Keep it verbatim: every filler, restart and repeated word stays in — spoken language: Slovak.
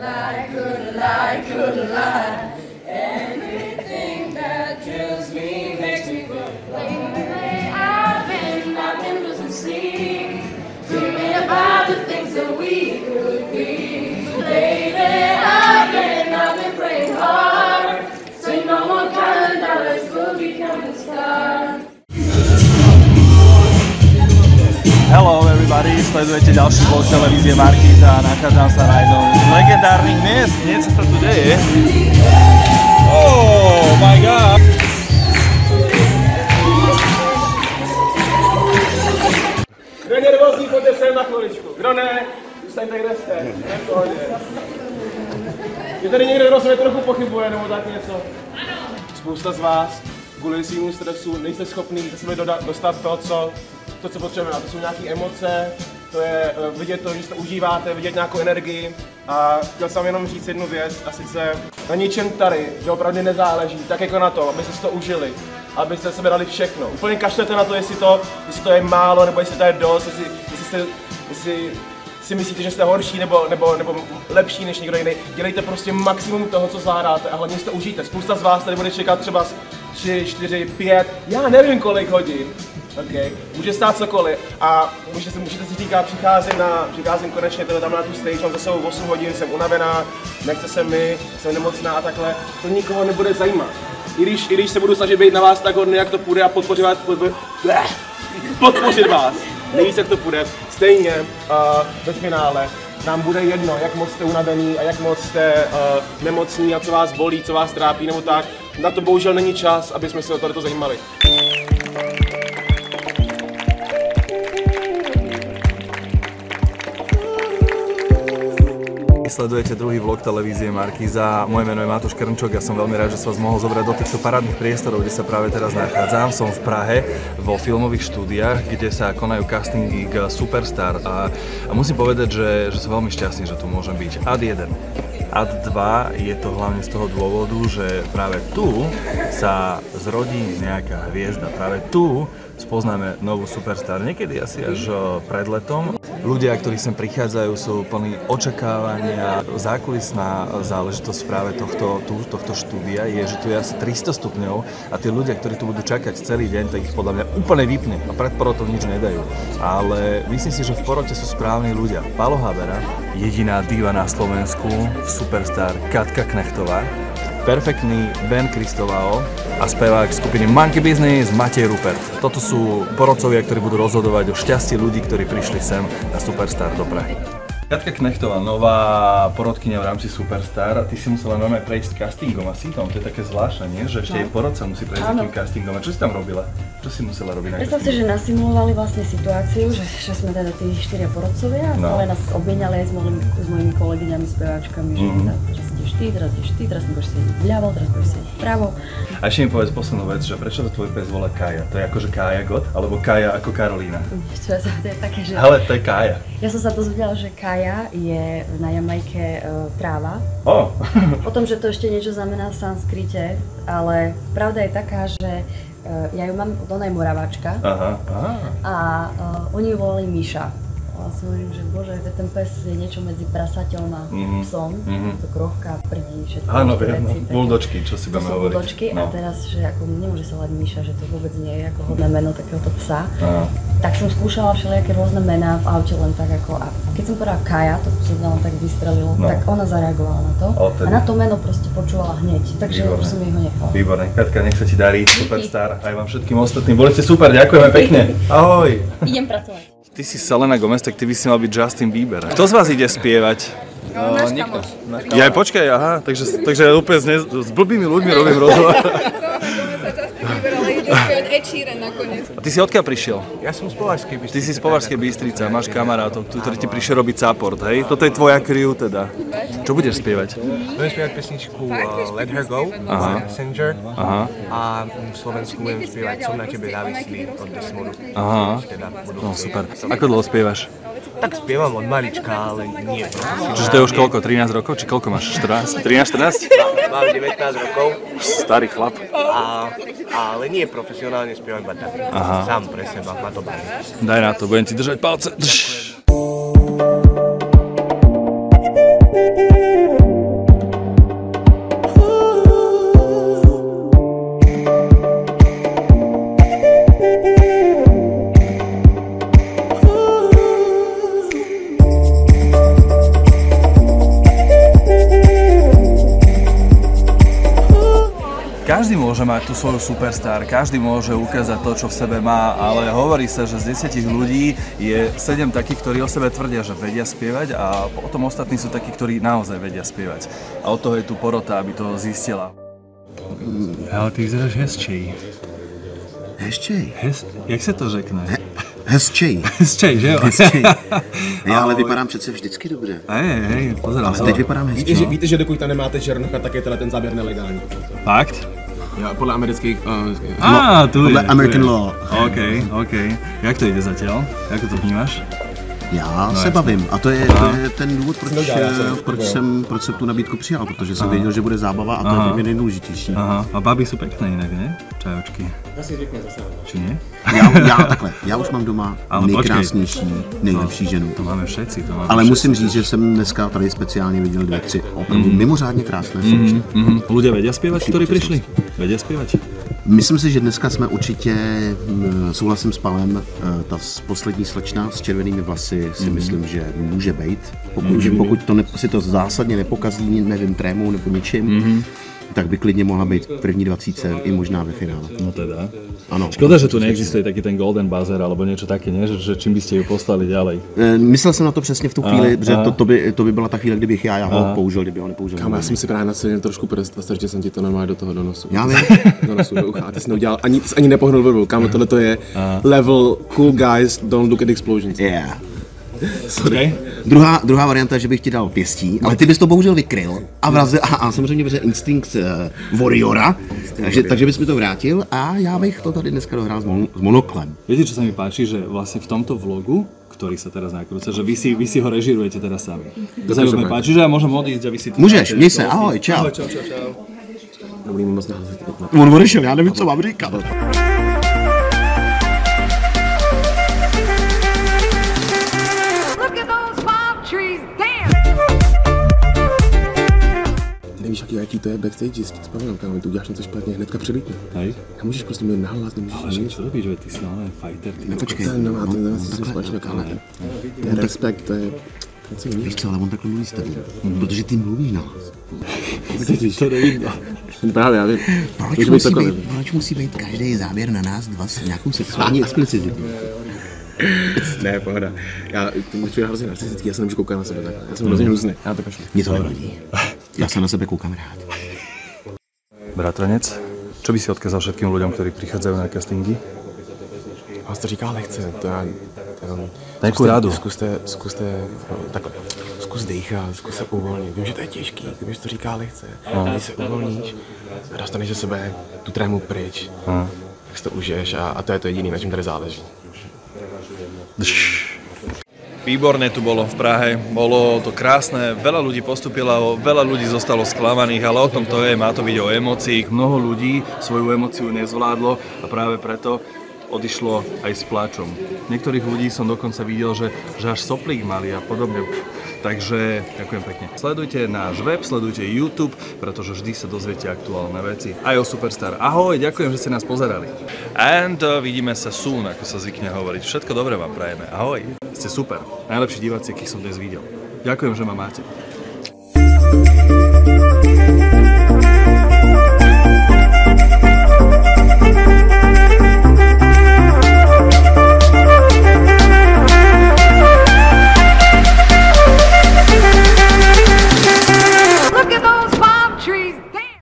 lie, couldn't lie, couldn't lie. Anything that kills me makes me feel lately I've been, I've been losing sleep, dreaming about the things that we could be. Lately I've been, I've been praying hard, so no more counting dollars, we'll be counting stars. Hello everybody, sledujete ďalší vlog televízie Markíza a nachádzam sa na jednom z legendárnych miest. Niečo sa tu deje. Oh my god! Kdo je nervózní, pojďte sem na chviličku. Kdo ne, zůstaňte kde jste. Je tady někdo, kdo se mi trochu pochybuje nebo tak něco? Ano. Spousta z vás kvůli svýmu stresu nejste schopný ze sebe dostat to, co to, co potřebujeme. To jsou nějaké emoce, to je vidět to, že si to užíváte, vidět nějakou energii. A chtěl jsem jenom říct jednu věc, a sice na ničem tady, že opravdu nezáleží, tak jako na to, abyste si to užili, abyste sebe dali všechno. Úplně kašlete na to, jestli to, jestli to je málo, nebo jestli to je dost, jestli, jestli, jste, jestli si myslíte, že jste horší nebo, nebo, nebo lepší než někdo jiný. Dělejte prostě maximum toho, co zvládáte a hlavně si to užijte. Spousta z vás tady bude čekat třeba tři, čtyři, pět, já nevím kolik hodin. Okay. Může stát cokoliv a můžete, můžete si říkat, přicházím, na, přicházím konečně teda tam na tu stage, mám za sebou osm hodin, jsem unavená, nechce se mi, jsem nemocná a takhle, to nikoho nebude zajímat. I když, i když se budu snažit být na vás tak hodně, jak to půjde a podpořit vás, podpořit vás, nejvíc jak to půjde, stejně uh, ve finále nám bude jedno, jak moc jste unavený a jak moc jste uh, nemocní a co vás bolí, co vás trápí nebo tak, na to bohužel není čas, aby jsme se o tohleto zajímali. Sledujete druhý vlog televízie Markíza. Moje meno je Matúš Krnčok a som veľmi rád, že som vás mohol zobrať do týchto parádnych priestorov, kde sa práve teraz nachádzam. Som v Prahe vo filmových štúdiách, kde sa konajú castingy k Superstar a, a musím povedať, že, že som veľmi šťastný, že tu môžem byť. Ad jeden. Ad dva je to hlavne z toho dôvodu, že práve tu sa zrodí nejaká hviezda. Práve tu spoznáme novú Superstar. Niekedy asi až pred letom. Ľudia, ktorí sem prichádzajú, sú plní očakávania. Zákulisná záležitosť práve tohto, tu, tohto štúdia je, že tu je asi tristo stupňov a tí ľudia, ktorí tu budú čakať celý deň, tak ich podľa mňa úplne vypne a pred porotou nič nedajú. Ale myslím si, že v porote sú správni ľudia. Pálo Habera, jediná diva na Slovensku, Superstar Katka Knechtová, perfektný Ben Kristovao a spevák skupiny Monkey Business Matej Rupert. Toto sú porodcovia, ktorí budú rozhodovať o šťastí ľudí, ktorí prišli sem na Superstar do Prahy. Katka Knechtová, nová porodkyňa v rámci Superstar. Ty si musela normálne prejsť castingom asi tom, to je také zvláštne, nie? Že ešte no. Aj porodca musí prejsť takým castingom. A čo si tam robila? Čo si musela robiť na castingu? Predstavte, že nasimulovali vlastne situáciu, že, že sme teda tí štyria porodcovia a no. Nás obmieniali aj s mojimi, s mojimi kolegyňami, speváčkami, že mm-hmm. teraz ideš ty, teraz ideš ty, teraz budeš sedieť vľavo, teraz budeš sedieť vpravo. A ešte mi povedz poslednú vec, že prečo to tvoj pes volá Kaja? To je akože Kaja God, alebo Kaja ako Karolína? Čo ja sa, to je také, že... Ale to je Kaja. Ja som sa dozvedela, že Kaja je na Jamajke uh, tráva. Oh. O tom, že to ešte niečo znamená v sanskrite, ale pravda je taká, že uh, ja ju mám, ona je Moraváčka. Aha, aha. A uh, oni ju volali Míša. A si hovorím, že bože, ten pes je niečo medzi prasaťom a mm-hmm. psom. Mm-hmm. To krochka, prdí, všetko. Áno, viem, no. Buldočky, čo si budeme hovoriť. Buldočky no. A teraz, že ako nemôže sa volať Míša, že to vôbec nie je ako hodné meno takéhoto psa. Aha. Tak som skúšala všelijaké rôzne mená v aute len tak ako, a keď som povedala Kaja, to sa len tak vystrelilo, no. Tak ona zareagovala na to. A na to meno proste počúvala hneď, takže už som jej ho nechala. Výborné, Katka, nech sa ti darí, Superstar, aj vám všetkým ostatným. Boli ste super, ďakujeme pekne. Ahoj. Idem pracovať. Ty si Selena Gomez, tak ty by si mal byť Justin Bieber. Kto z vás ide spievať? No, náš kamoš. Ja aj počkaj, aha, takže, takže úplne s, ne, s blbými ľuďmi robím rozhovor. A ty si odkiaľ prišiel? Ja som z Považskej Bystrice. Ty si z Považskej Bystrice, máš kamarátov, ktorí ti prišiel robiť support, hej? Toto je tvoja crew teda. Čo budeš spievať? Budem spievať pesničku uh, Let Her Go, Messenger. Aha. A v Slovensku budem spievať Som na tebe závislý od Desmodu. Aha, no super. Ako dlho spievaš? Tak spievam od malička, ale nie. Čiže to je už koľko? trinásť rokov? Či koľko máš? štrnásť? trinásť, štrnásť? Mám devätnásť rokov. Starý chlap. A, ale nie profesionálne spievam iba tak. Aha. Sám pre seba, ma to baví. Daj na to, budem ti držať palce. Drž. každý môže mať tú svoju superstar, každý môže ukázať to, čo v sebe má, ale hovorí sa, že z desiatich ľudí je sedem takých, ktorí o sebe tvrdia, že vedia spievať a potom ostatní sú takí, ktorí naozaj vedia spievať. A od toho je tu porota, aby to zistila. Ale ty vyzeráš hezčej. Hezčej? Hez... Jak se to řekne? He, hezčej. Hezčej, že jo? Hezčej. Já ale vypadám přece vždycky dobře. Hej, hej, pozerám. Ale teď vypadám hezčej. Víte, že, víte, že dokud tam nemáte černocha, tak je teda ten záběr nelegální. Fakt? Ja, podle amerických... Uh, Á, no, tu podle je. American tu je. law. OK, OK. Jak to ide zatiaľ? Jak to vnímáš? Já No, se jasně. bavím a to je, to je ten důvod, proč, proč, jsem, proč jsem tu nabídku přijal, protože jsem věděl, že bude zábava a to Aha. je pro mě nejdůležitější. Aha, a baby jsou pěkné jinak, ne? Čajočky. Já si řeknu zase. Či ne? Já, já takhle, já už mám doma Ale nejkrásnější, nejlepší no, ženu. To máme všetci. To máme Ale všetci. musím říct, že jsem dneska tady speciálně viděl dvě, tři opravdu mm. mimořádně krásné slečny. Mm, mm. Ľudia vedia spievať, ktorí prišli? Vedia spievať? Myslím si, že dneska jsme určitě, m, souhlasím s Palem, ta poslední slečna s červenými vlasy si mm. myslím, že může být. Pokud, mm. pokud to ne, si to zásadně nepokazí, nevím, trémou nebo ničím, mm. tak by klidně mohla být v první dvacítce i možná ve finále. No teda. Ano. Škoda, že tu neexistuje taký ten golden buzzer alebo niečo také, nie? Že, že čím by ste ju poslali ďalej. E, myslel jsem na to přesně v tu chvíli, že to, to, by, to by byla ta chvíle, kdybych já, já ho použil, kdyby ho nepoužil. Kámo, já jsem si právě nasadil trošku prst a strčil jsem ti to normálně do toho do nosu. Já vím. Do nosu, do ucha. A ty jsi neudělal, ani, ty jsi ani nepohnul blbou. Kámo, tohle to je level cool guys, don't look at explosions. Yeah. Okay. Druhá, druhá varianta je, že bych ti dal pěstí, ale ty bys to bohužel vykryl a, vraze, a, a samozřejmě protože instinkt uh, warriora, takže, takže bys mi to vrátil a já bych to tady dneska dohrál s, mon, s monoklem. Viete, čo sa mi páči, že vlastne v tomto vlogu, ktorý sa teraz nakrúca, že vy si, vy si ho režirujete teraz sami. To sa mi páči, že ja môžem odísť a vy si to... Můžeš, měj se, ahoj, čau. Ahoj, čau, čau, čau. Dobrý mi moc naházet. On odešel, já nevím, co mám říkat. Nevíš, jaký, jaký to je backstage, s Pavelem, kámo, tu uděláš něco špatně, hnedka přilítne. Hej. Nemůžeš prostě mít nahlas, nemůžeš Ale nic. čo robíš, že ty si ale fighter, ty No, počkej, To je nemá, to on, nemá on si takhle, společného, kámo. ale, To je respekt, to je něco jiného. víš co, ale on takhle mluví s tebou, protože ty mluvíš na hlas. to nevidno. Právě, já vím. Proč Může být musí, cokoliv. být, proč musí být každý záběr na nás dva s nějakou sexuální explicitou? Ne, pohoda. Já, ty mi přijde hrozně narcistický, já se nemůžu koukat na sebe tak. Já jsem hrozně hnusný, já to kašlu. Mně to nevadí. Já se na sebe koukám rád. Bratranec, čo by si odkázal všetkým ľuďom, ktorí prichádzajú na castingy? Vás to říká lehce, to já... Nejakú radu. Zkuste, zkuste, takhle, zkus dýchat, zkus se uvolnit. Vím, že to je těžký, vím, že to říká lehce. No. Když se uvolníš a dostaneš ze sebe tu trému pryč, no. Tak si to užiješ a, a to je to jediné, na čem tady záleží. Výborné tu bolo v Prahe, bolo to krásne, veľa ľudí postupilo, veľa ľudí zostalo sklamaných, ale o tom to je, má to byť o emóciách. Mnoho ľudí svoju emóciu nezvládlo a práve preto odišlo aj s pláčom. Niektorých ľudí som dokonca videl, že, že až soplík mali a podobne. Takže ďakujem pekne. Sledujte náš web, sledujte YouTube, pretože vždy sa dozviete aktuálne veci. Aj o Superstar. Ahoj, ďakujem, že ste nás pozerali. And uh, vidíme sa soon, ako sa zvykne hovoriť. Všetko dobré vám prajeme. Ahoj. Ste super. Najlepší diváci, akých som dnes videl. Ďakujem, že ma máte.